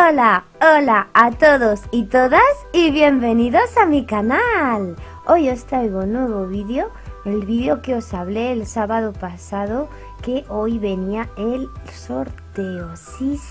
Hola, hola a todos y todas y bienvenidos a mi canal. Hoy os traigo un nuevo vídeo, el vídeo que os hablé el sábado pasado, que hoy venía el sorteo. Sí.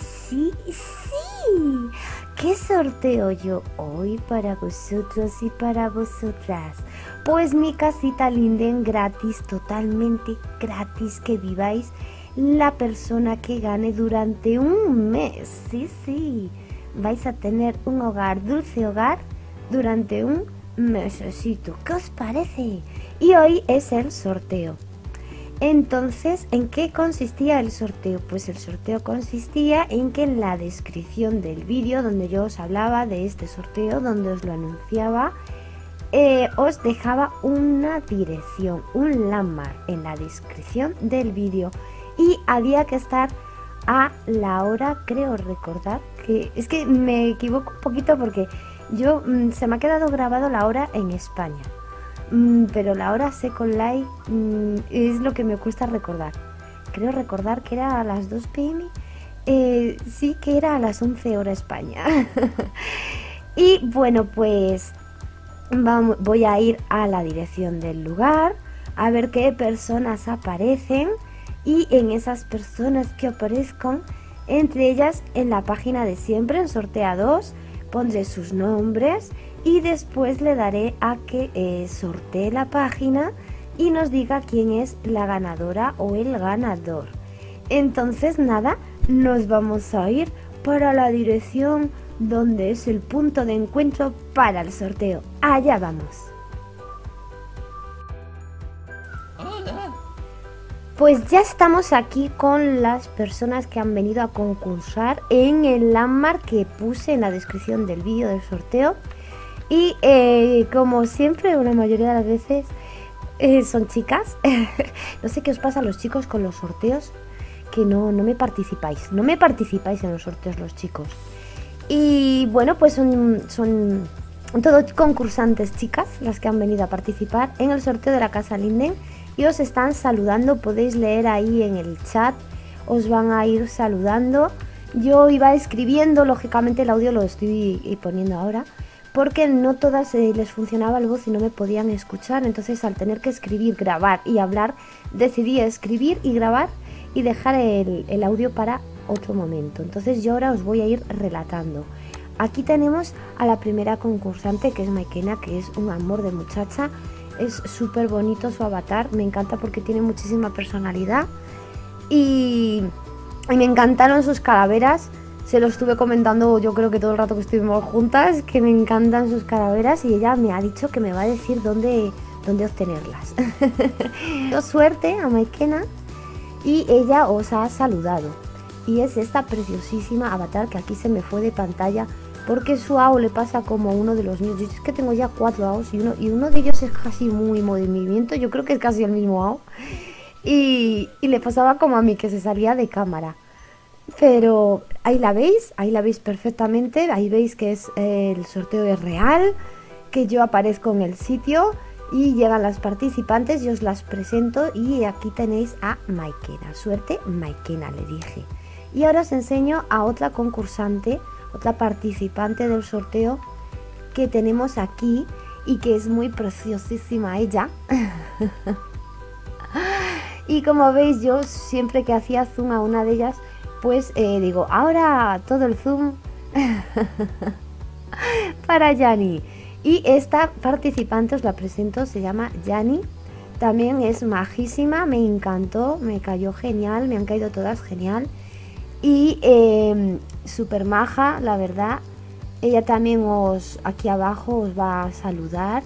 ¿Qué sorteo yo hoy para vosotros y para vosotras? Pues mi casita Linden gratis, totalmente gratis, que viváis la persona que gane durante un mes. Sí, vais a tener un hogar, dulce hogar, durante un mesecito. ¿Qué os parece? Y hoy es el sorteo. Entonces, ¿en qué consistía el sorteo? Pues el sorteo consistía en que en la descripción del vídeo donde yo os hablaba de este sorteo, donde os lo anunciaba, os dejaba una dirección, un landmark en la descripción del vídeo. Y había que estar a la hora, creo recordar, que es que me equivoco un poquito porque yo se me ha quedado grabado la hora en España, pero la hora Second Life es lo que me cuesta recordar. Creo recordar que era a las 2 p.m. Sí, que era a las 11 hora España. Y bueno, pues voy a ir a la dirección del lugar a ver qué personas aparecen. Y en esas personas que aparezcan, entre ellas en la página de siempre, en Sortea 2, pondré sus nombres y después le daré a que sortee la página y nos diga quién es la ganadora o el ganador. Entonces nada, nos vamos a ir para la dirección donde es el punto de encuentro para el sorteo. Allá vamos. Pues ya estamos aquí con las personas que han venido a concursar en el landmark que puse en la descripción del vídeo del sorteo. Y como siempre, una mayoría de las veces son chicas. No sé qué os pasa a los chicos con los sorteos, que no me participáis. No me participáis en los sorteos los chicos. Y bueno, pues son todos concursantes chicas las que han venido a participar en el sorteo de la Casa Linden. Y os están saludando, podéis leer ahí en el chat, os van a ir saludando. Yo iba escribiendo, lógicamente el audio lo estoy poniendo ahora, porque no todas les funcionaba el voz y no me podían escuchar. Entonces, al tener que escribir, grabar y hablar, decidí escribir y grabar y dejar el audio para otro momento. Entonces yo ahora os voy a ir relatando. Aquí tenemos a la primera concursante, que es Maikena, que es un amor de muchacha. Es súper bonito su avatar, me encanta porque tiene muchísima personalidad y me encantaron sus calaveras. Se lo estuve comentando yo creo que todo el rato que estuvimos juntas, que me encantan sus calaveras, y ella me ha dicho que me va a decir dónde obtenerlas. Suerte a Maikena y ella os ha saludado. Y es esta preciosísima avatar que aquí se me fue de pantalla, porque su AO le pasa como a uno de los míos. Yo es que tengo ya 4 AOs y uno de ellos es casi muy movimiento. Yo creo que es casi el mismo AO. Y le pasaba como a mí, que se salía de cámara. Pero ahí la veis perfectamente. Ahí veis que es el sorteo es real, que yo aparezco en el sitio y llegan las participantes y os las presento. Y aquí tenéis a Maikena. Suerte Maikena, le dije. Y ahora os enseño a otra concursante, otra participante del sorteo que tenemos aquí y que es muy preciosísima ella. Y como veis, yo siempre que hacía zoom a una de ellas, pues digo, ahora todo el zoom para Yani. Y esta participante os la presento, se llama Yani. También es majísima, me encantó, me cayó genial, me han caído todas genial. Y súper maja, la verdad. Ella también aquí abajo os va a saludar.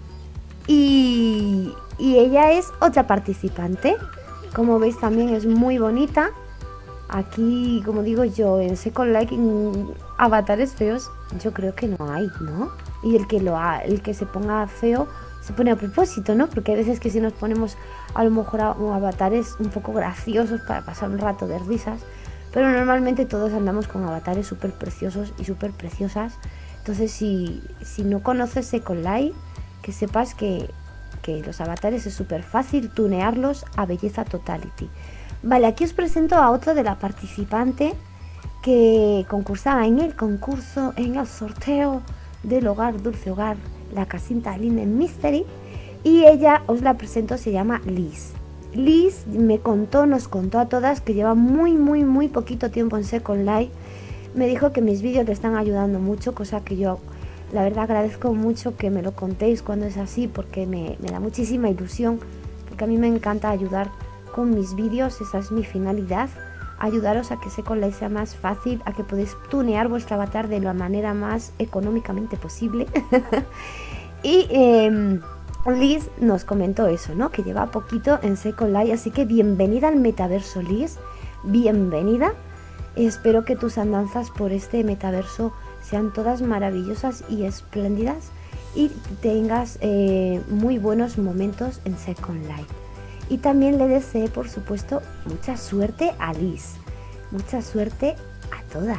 Y ella es otra participante. Como veis, también es muy bonita. Aquí, como digo yo, en Second Life, avatares feos, yo creo que no hay, ¿no? Y el que se ponga feo se pone a propósito, ¿no? Porque hay veces que si nos ponemos a lo mejor avatares un poco graciosos para pasar un rato de risas, pero normalmente todos andamos con avatares súper preciosos y súper preciosas. Entonces, si no conoces Second Life, que sepas que los avatares es súper fácil tunearlos a belleza totality. Vale, aquí os presento a otra de la participante que concursaba en el concurso, en el sorteo del hogar, dulce hogar, la casita Linen Mystery. Y ella, os la presento, se llama Liz. Liz nos contó a todas que lleva muy poquito tiempo en Second Life. Me dijo que mis vídeos le están ayudando mucho, cosa que yo la verdad agradezco mucho que me lo contéis cuando es así, porque me da muchísima ilusión, porque a mí me encanta ayudar con mis vídeos, esa es mi finalidad, ayudaros a que Second Life sea más fácil, a que podéis tunear vuestro avatar de la manera más económicamente posible. Y Liz nos comentó eso, ¿no? Que lleva poquito en Second Life, así que bienvenida al metaverso, Liz, bienvenida. Espero que tus andanzas por este metaverso sean todas maravillosas y espléndidas y tengas muy buenos momentos en Second Life. Y también le deseo, por supuesto, mucha suerte a Liz, mucha suerte a todas.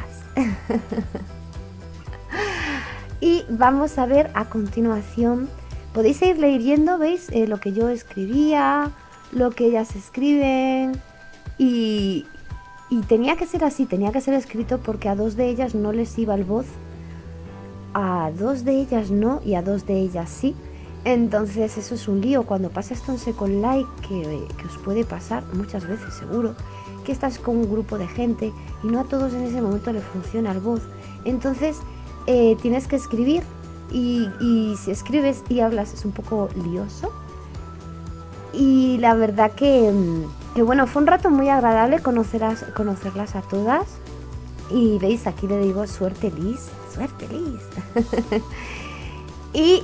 Y vamos a ver a continuación, podéis ir leyendo, ¿veis? Lo que yo escribía, lo que ellas escriben y tenía que ser así, tenía que ser escrito porque a dos de ellas no les iba el voz, a dos de ellas no y a dos de ellas sí. Entonces eso es un lío cuando pasa esto en Second Life, que os puede pasar muchas veces seguro, que estás con un grupo de gente y no a todos en ese momento le funciona el voz. Entonces tienes que escribir y si escribes y hablas es un poco lioso. Y la verdad que bueno, fue un rato muy agradable conocerlas a todas. Y veis, aquí le digo suerte Liz, suerte Liz. Y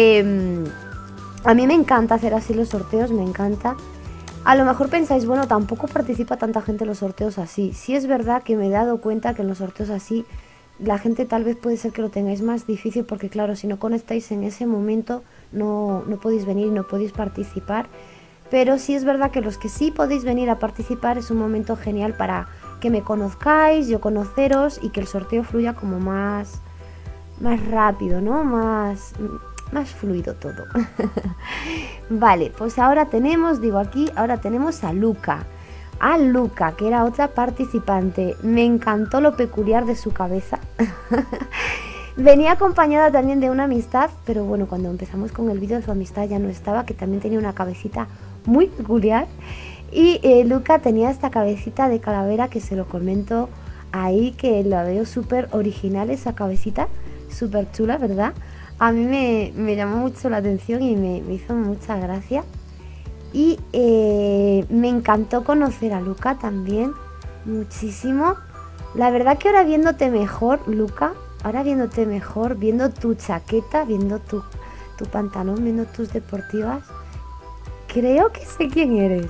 a mí me encanta hacer así los sorteos, me encanta. A lo mejor pensáis, bueno, tampoco participa tanta gente en los sorteos así. Sí es verdad que me he dado cuenta que en los sorteos así la gente tal vez puede ser que lo tengáis más difícil, porque claro, si no conectáis en ese momento no podéis venir y no podéis participar. Pero sí es verdad que los que sí podéis venir a participar es un momento genial para que me conozcáis, yo conoceros y que el sorteo fluya como más rápido, ¿no? Más fluido todo. Vale, pues ahora tenemos, ahora tenemos a Luca. A Luca, que era otra participante. Me encantó lo peculiar de su cabeza. Venía acompañada también de una amistad, pero bueno, cuando empezamos con el vídeo su amistad ya no estaba, que también tenía una cabecita muy peculiar. Y Luca tenía esta cabecita de calavera que se lo comento ahí, que la veo súper original esa cabecita, súper chula, ¿verdad? A mí me llamó mucho la atención y me hizo mucha gracia. Y me encantó conocer a Luca también, muchísimo. La verdad que ahora viéndote mejor, Luca, ahora viéndote mejor, viendo tu chaqueta, viendo tu pantalón, viendo tus deportivas, creo que sé quién eres.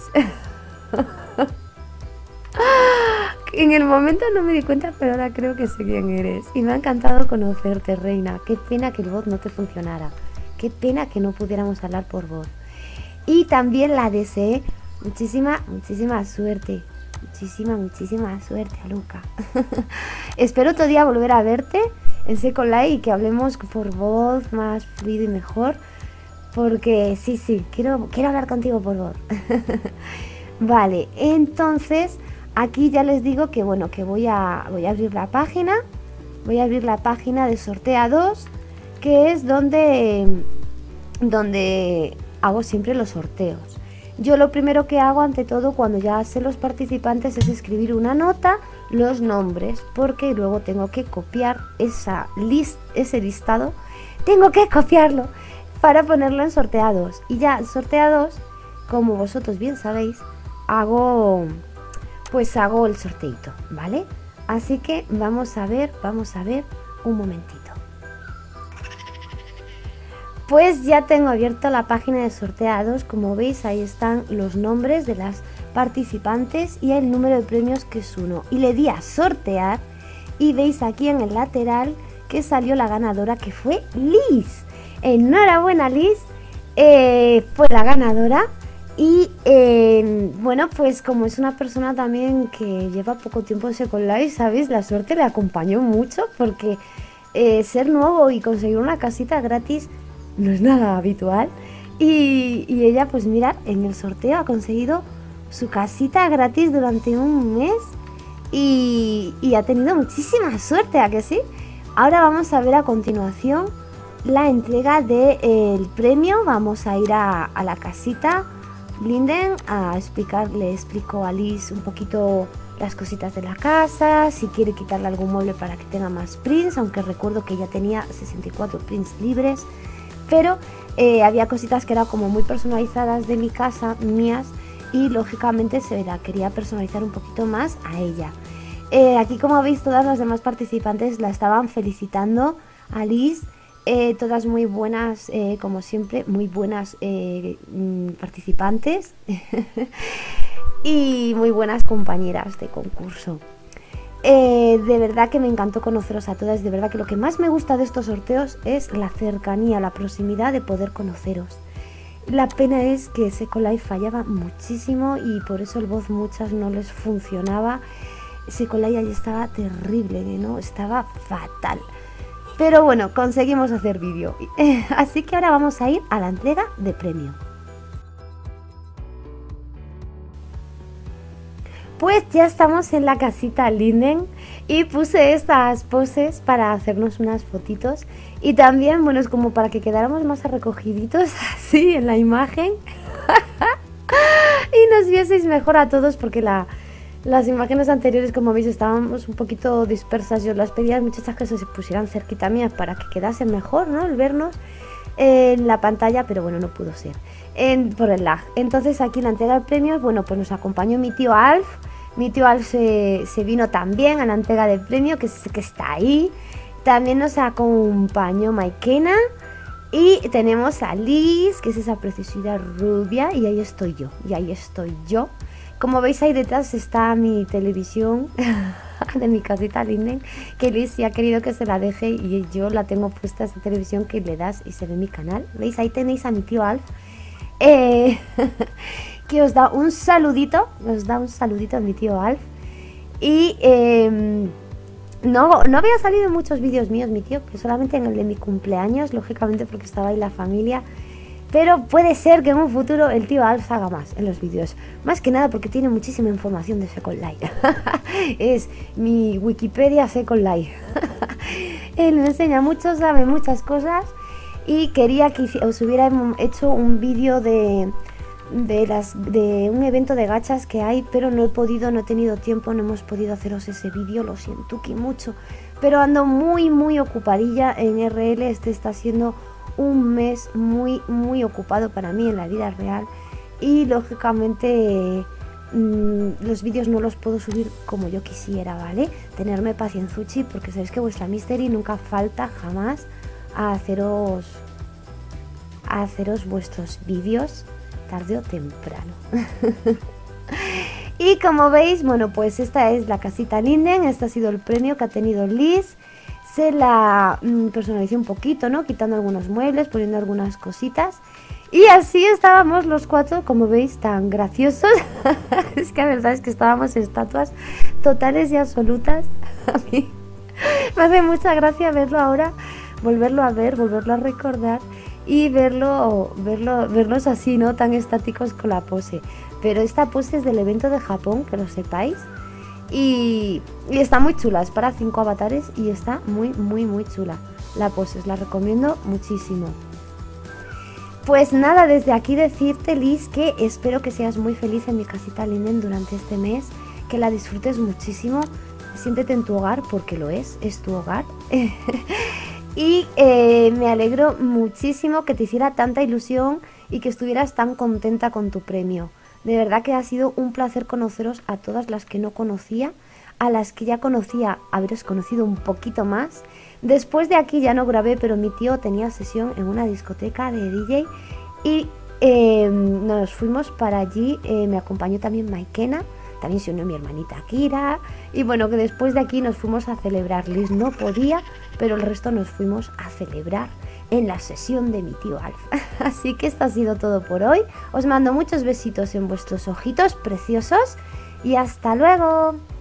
En el momento no me di cuenta, pero ahora creo que sé quién eres. Y me ha encantado conocerte, reina. Qué pena que el voz no te funcionara. Qué pena que no pudiéramos hablar por voz. Y también la deseé muchísima suerte. Muchísima suerte a Luca. Espero otro día volver a verte en Second Life y que hablemos por voz más fluido y mejor. Porque sí, quiero hablar contigo por voz. Vale, entonces aquí ya les digo que bueno, que voy a abrir la página. Voy a abrir la página de Sortea 2, que es donde hago siempre los sorteos. Yo lo primero que hago ante todo cuando ya sé los participantes es escribir una nota, los nombres, porque luego tengo que copiar ese listado, tengo que copiarlo para ponerlo en Sortea 2. Y ya Sortea 2, como vosotros bien sabéis, hago el sorteito, ¿vale? Así que vamos a ver un momentito. Pues ya tengo abierta la página de Sortea 2, como veis ahí están los nombres de las participantes y el número de premios, que es 1. Y le di a sortear y veis aquí en el lateral que salió la ganadora, que fue Liz. Enhorabuena, Liz, fue la ganadora. Y bueno, pues como es una persona también que lleva poco tiempo en Second Life, ¿sabéis? La suerte le acompañó mucho, porque ser nuevo y conseguir una casita gratis no es nada habitual. Y ella, pues mira, en el sorteo ha conseguido su casita gratis durante un mes. y ha tenido muchísima suerte, ¿a que sí? Ahora vamos a ver a continuación la entrega del premio. Vamos a ir a la casita Linden a explicarle, explico a Liz un poquito las cositas de la casa, si quiere quitarle algún mueble para que tenga más prints, aunque recuerdo que ya tenía 64 prints libres, pero había cositas que eran como muy personalizadas de mi casa, mías, y lógicamente se la quería personalizar un poquito más a ella. Aquí, como veis, todas las demás participantes la estaban felicitando a Liz, todas muy buenas, como siempre, muy buenas participantes y muy buenas compañeras de concurso. De verdad que me encantó conoceros a todas. De verdad que lo que más me gusta de estos sorteos es la cercanía, la proximidad de poder conoceros. La pena es que Second Life fallaba muchísimo y por eso el voz muchas no les funcionaba. Second Life ahí estaba terrible, ¿no? Estaba fatal. Pero bueno, conseguimos hacer vídeo. Así que ahora vamos a ir a la entrega de premio. Pues ya estamos en la casita Linden y puse estas poses para hacernos unas fotitos y también, bueno, es como para que quedáramos más recogiditos así en la imagen y nos vieseis mejor a todos, porque las imágenes anteriores, como veis, estábamos un poquito dispersas. Yo las pedía a las muchachas que se pusieran cerquita mías para que quedase mejor, ¿no?, el vernos en la pantalla, pero bueno, no pudo ser por el lag. Entonces aquí en la entrega de premios, bueno, pues nos acompañó mi tío Alf. Mi tío Alf se vino también a la entrega de premio, que está ahí. También nos acompañó Maikena. Y tenemos a Liz, que es esa preciosidad rubia, y ahí estoy yo. Como veis, ahí detrás está mi televisión de mi casita Linden, que Liz sí ha querido que se la deje y yo la tengo puesta, esa televisión que le das y se ve mi canal. ¿Veis? Ahí tenéis a mi tío Alf, que os da un saludito, a mi tío Alf. Y no había salido en muchos vídeos míos mi tío, que solamente en el de mi cumpleaños, lógicamente porque estaba ahí la familia. Pero puede ser que en un futuro el tío Alf haga más en los vídeos. Más que nada porque tiene muchísima información de Second Life. Es mi Wikipedia Second Life. Él me enseña mucho, sabe muchas cosas. Y quería que os hubiera hecho un vídeo de un evento de gachas que hay, pero no he podido, no he tenido tiempo, no hemos podido haceros ese vídeo, lo siento que mucho. Pero ando muy ocupadilla en RL. Este está siendo un mes muy ocupado para mí en la vida real y lógicamente los vídeos no los puedo subir como yo quisiera, ¿vale? Tenerme paciencia, porque sabéis que vuestra Mystery nunca falta jamás a haceros vuestros vídeos tarde o temprano. Y como veis, bueno, pues esta es la casita Linden. Este ha sido el premio que ha tenido Liz. Se la personalicé un poquito, ¿no? Quitando algunos muebles, poniendo algunas cositas. Y así estábamos los cuatro, como veis, tan graciosos. Es que la verdad es que estábamos estatuas totales y absolutas. A mí me hace mucha gracia verlo ahora, volverlo a ver, volverlo a recordar y verlos así, ¿no? Tan estáticos con la pose. Pero esta pose es del evento de Japón, que lo sepáis. Y está muy chula, es para 5 avatares y está muy chula la pose, os la recomiendo muchísimo. Pues nada, desde aquí decirte, Liz, que espero que seas muy feliz en mi casita Linden durante este mes, que la disfrutes muchísimo, siéntete en tu hogar, porque lo es tu hogar. Y me alegro muchísimo que te hiciera tanta ilusión y que estuvieras tan contenta con tu premio. De verdad que ha sido un placer conoceros a todas las que no conocía, a las que ya conocía, haberos conocido un poquito más. Después de aquí ya no grabé, pero mi tío tenía sesión en una discoteca de DJ y nos fuimos para allí. Me acompañó también Maikena, también se unió mi hermanita Kira. Y bueno, que después de aquí nos fuimos a celebrar. Liz no podía, pero el resto nos fuimos a celebrar en la sesión de mi tío Alf. Así que esto ha sido todo por hoy. Os mando muchos besitos en vuestros ojitos preciosos y hasta luego.